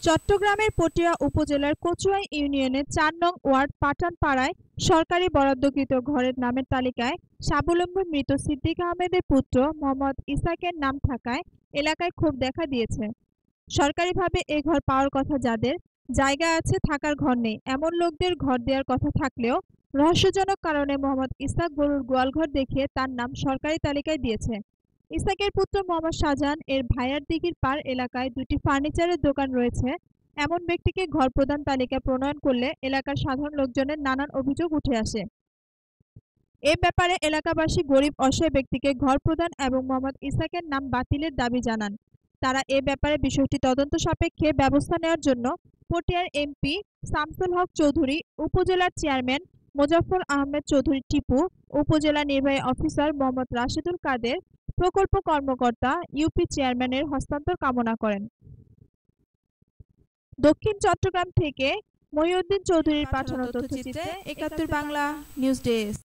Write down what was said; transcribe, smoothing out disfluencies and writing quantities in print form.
চট্টগ্রামের পটিয়া উপজেলার কচুয়াই ইউনিয়নের ৪ নং ওয়ার্ড পাঠানপাড়ায় সরকারি বরাদ্দকৃত ঘরের নামের তালিকায় স্বাবলম্বী মৃত সিদ্দিক আহমেদের পুত্র মোহাম্মদ ইসহাকের নাম থাকায় এলাকায় ক্ষোভ দেখা দিয়েছে। সরকারিভাবে এ ঘর পাওয়ার কথা যাদের, জায়গা আছে থাকার ঘর নেই এমন লোকদের ঘর দেওয়ার কথা থাকলেও রহস্যজনক কারণে মোহাম্মদ ইসহাক গরুর গোয়ালঘর দেখিয়ে তার নাম সরকারি তালিকায় দিয়েছে। ইসহাকের পুত্র মোহাম্মদ শাহজাহান এর ভাইয়ার দিঘির পাড় এলাকায় দুটি ফার্নিচারের দোকান রয়েছে এমন ব্যক্তিকে ঘর প্রদান তালিকা প্রণয়ন করলে এলাকার সাধারণ লোকজনের নানান অভিযোগ উঠে আসে। এ ব্যাপারে এলাকাবাসী গরিব অসহায় ব্যক্তিকে ঘর প্রদান এবং মোহাম্মদ ইসহাকের নাম বাতিলের দাবি জানান। তারা এ ব্যাপারে বিষয়টি তদন্ত সাপেক্ষে ব্যবস্থা নেওয়ার জন্য পটিয়ার এমপি শামসুল হক চৌধুরী, উপজেলার চেয়ারম্যান মোজাফফর আহমেদ চৌধুরী টিপু, উপজেলা নির্বাহী অফিসার মোহাম্মদ রাশেদুল কাদের, প্রকল্প কর্মকর্তা ইউপি চেয়ারম্যানের হস্তান্তর কামনা করেন। দক্ষিণ চট্টগ্রাম থেকে মহিউদ্দিন চৌধুরীর পাঠানো তথ্যচিত্রে ৭১ বাংলা নিউজ ডেস্ক।